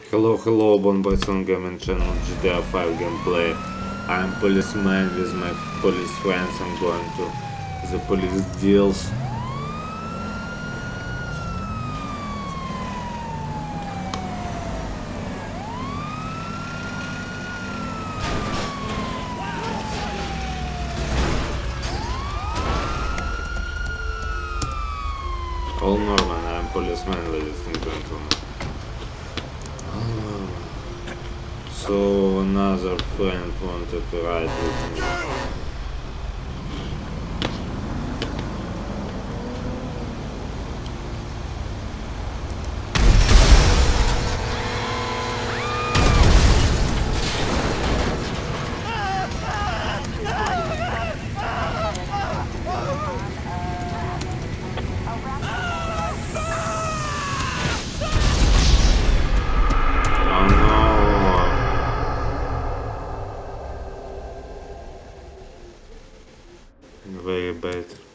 Hello, Bonboys on Gaming Channel GTA 5 gameplay. I'm policeman with my police friends. I'm going to the police deals. All Norman, I'm policeman, ladies and gentlemen. So another friend wanted to ride with me. Very bad.